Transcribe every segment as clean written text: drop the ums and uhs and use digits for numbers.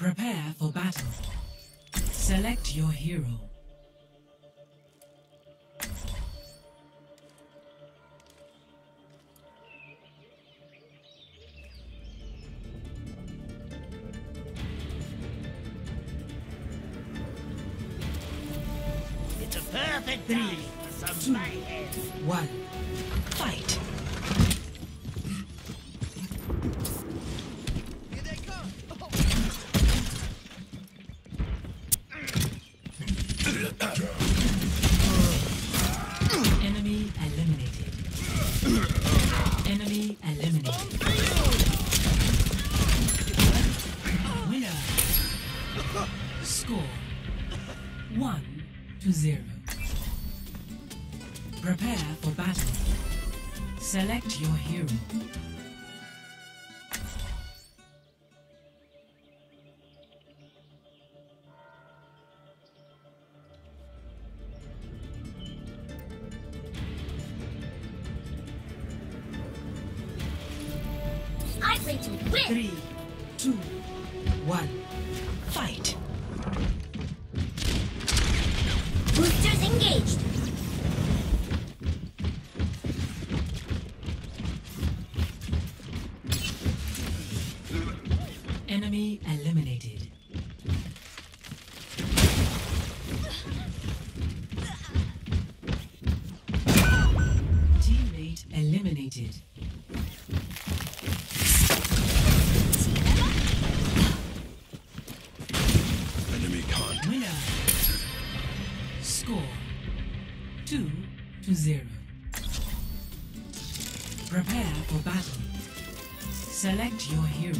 Prepare for battle. Select your hero. It's a perfect day for some mayhem. 1. Fight. Here they come. Enemy eliminated. Enemy eliminated. Winner. Score 1-0. Prepare for battle. Select your hero. I play to win! 3, 2, 1. Fight. Boosters engaged! Enemy eliminated. Teammate eliminated. Enemy contact. Winner. Score 2-0. Prepare for battle. Select your hero.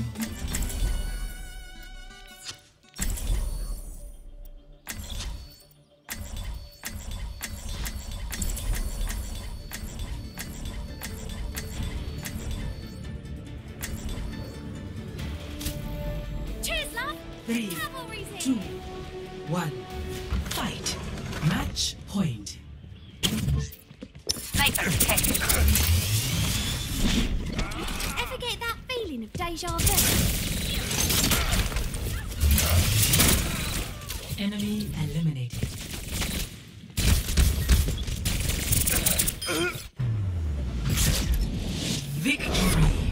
Cheers, love! 3, Cavalry's 2, here! 1. Fight. Match point. Ever get that feeling of deja vu? Enemy eliminated. Victory.